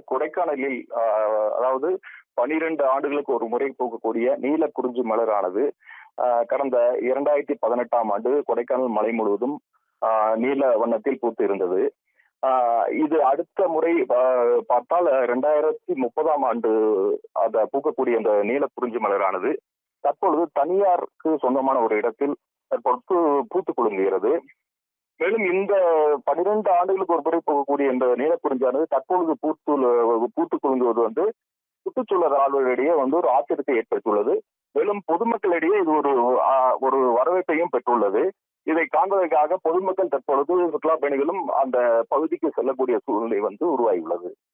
கொடைக்கானலில் அதாவது 12 ஆண்டுகளுக்கு ஒரு முறை பூக்கக்கூடிய நீல குறிஞ்சி மலரானது கடந்த 2018ஆம் ஆண்டு கொடைக்கானல் மலை முழுவதும் நீல வண்ணத்தில் பூத்து இருந்தது. இது அடுத்த முறை பார்த்தால் 2030ஆம் ஆண்டு அந்த பூக்கக்கூடிய அந்த நீல குறிஞ்சி மலரானது தற்பொழுது தனியாருக்கு சொந்தமான ஒரு இடத்தில் தற்பொழுது பூத்து குலுங்குகிறது. மேலும் இந்த 12 ஆண்டுகளுக்கு ஒரு முறை போகக்கூடிய இந்த நீலக்குறிஞ்சானது தற்பொழுது பூத்து குலுங்குவது சுற்றுச்சூழல் ஆர்வலர்களிடையே ஒரு ஆச்சரியத்தை ஏற்படுத்தியுள்ளது. மேலும் பொதுமக்களிடையே இது ஒரு வரவேற்பையும் பெற்றுள்ளது. இதை காண்பதற்காக பொதுமக்கள் தற்பொழுது சுற்றுலா பயணிகளும் அந்த பகுதிக்கு செல்லக்கூடிய சூழ்நிலை உருவாகியுள்ளது.